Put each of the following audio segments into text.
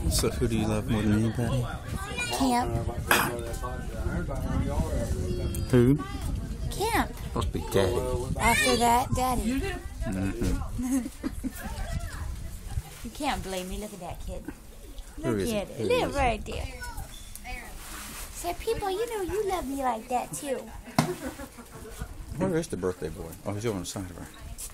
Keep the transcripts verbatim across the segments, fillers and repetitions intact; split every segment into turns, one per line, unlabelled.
So who do you love more than anybody?
Camp.
Who?
Camp.
Must be Daddy.
After that, Daddy.
Mm-hmm.
You can't blame me. Look at that kid.
Who
Look
is
at
it?
it.
Who
Look
is
right there. Say, people, you know you love me like that too.
Where is the birthday boy? Oh, he's over on the side of her.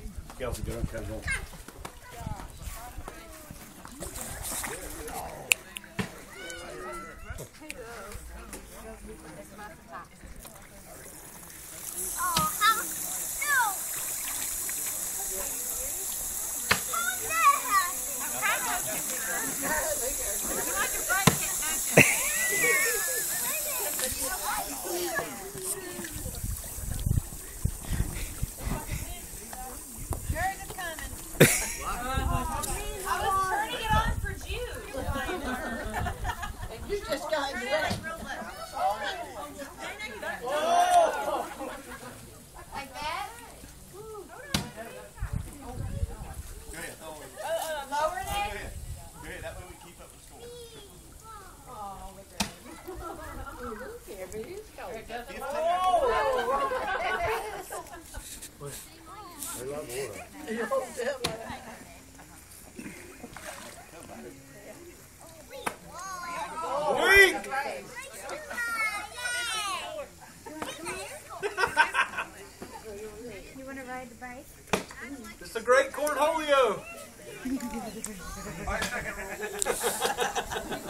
You want to ride the bike?
It's a great cornholio.